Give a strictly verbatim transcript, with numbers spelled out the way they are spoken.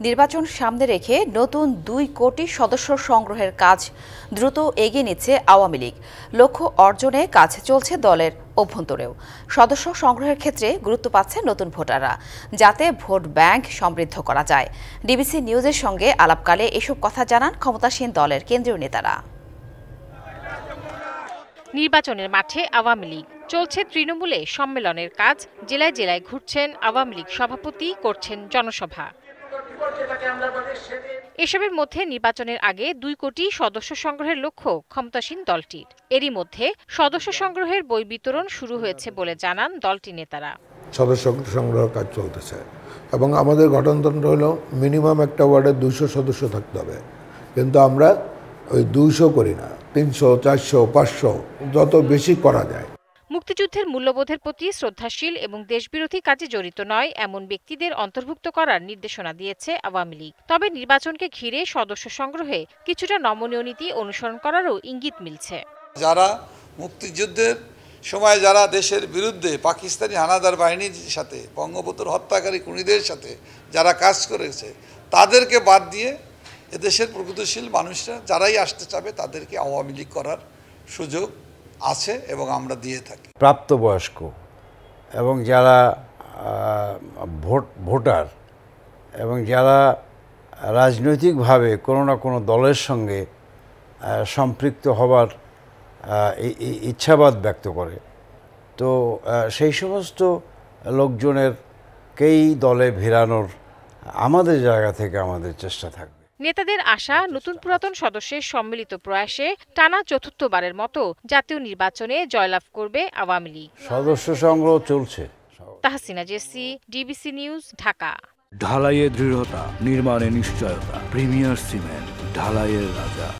নির্বাচন সামনে রেখে নতুন দুই কোটি সদস্য সংগ্রহের কাজ দ্রুত এগিয়ে নিচ্ছে আওয়ামী লীগ। লক্ষ্য অর্জনে কাজ চলছে দলের অভ্যন্তরেও। সদস্য সংগ্রহের ক্ষেত্রে গুরুত্ব পাচ্ছে নতুন ভোটাররা, যাতে ভোট ব্যাংক সমৃদ্ধ করা যায়। ডিবিসি নিউজের সঙ্গে আলাপকালে এসব কথা জানান ক্ষমতাসীন দলের কেন্দ্রীয় নেতারা। নির্বাচনের মাঠে আওয়ামী লীগ, চলছে তৃণমূলে সম্মেলনের কাজ, জেলায় জেলায় ঘুরছেন আওয়ামী লীগ সভাপতি, করছেন জনসভা। এসবের মধ্যে নির্বাচনের আগে দুই কোটি সদস্য সংগ্রহের লক্ষ্য ক্ষমতাসীন দলটির। এরই মধ্যে সদস্য সংগ্রহের বই বিতরণ শুরু হয়েছে বলে জানান দলটির নেতারা। সদস্য সংগ্রহ কাজ চলতেছে এবং আমাদের গঠনতন্ত্র হলো মিনিমাম একটা ওয়ার্ডে দুইশো সদস্য থাকতে হবে, কিন্তু আমরা ওই দুইশো করি না, তিনশো, চারশো, পাঁচশো যত বেশি করা যায়। মুক্তিযুদ্ধের মূল্যবোধের প্রতি শ্রদ্ধাশীল এবং দেশবিরোধী কাজে জড়িত নয় এমন ব্যক্তিদের অন্তর্ভুক্ত করার নির্দেশনা দিয়েছে আওয়ামী লীগ। তবে নির্বাচনকে ঘিরে সদস্য সংগ্রহে কিছুটা নমনীয় নীতি অনুসরণ করারও ইঙ্গিত মিলছে। যারা মুক্তিযুদ্ধের সময় যারা দেশের বিরুদ্ধে পাকিস্তানি হানাদার বাহিনীর সাথে, বঙ্গবন্ধুর হত্যাকারী খুনিদের সাথে যারা কাজ করেছে, তাদেরকে বাদ দিয়ে এদেশের প্রগতিশীল মানুষরা যারাই আসতে চাবে তাদেরকে আওয়ামী লীগ করার সুযোগ আছে এবং আমরা দিয়ে থাকি। প্রাপ্তবয়স্ক এবং যারা ভোট ভোটার এবং যারা রাজনৈতিকভাবে কোনো না কোনো দলের সঙ্গে সম্পৃক্ত হবার ইচ্ছাবাদ ব্যক্ত করে, তো সেই সমস্ত লোকজনেরকেই দলে ভিড়ানোর আমাদের জায়গা থেকে আমাদের চেষ্টা থাকবে। নেতাদের আশা, নতুন পুরাতন সদস্যের সম্মিলিত প্রয়াসে টানা চতুর্থবারের মতো জাতীয় নির্বাচনে জয়লাভ করবে আওয়ামী লীগ। সদস্য সংগ্রহ চলছে। Tahsina Jessy, DBC News, Dhaka. ঢালাইয়ের দৃঢ়তা, নির্মাণে নিশ্চয়তা, প্রিমিয়ার সিমেন্ট, ঢালাইয়ের রাজা।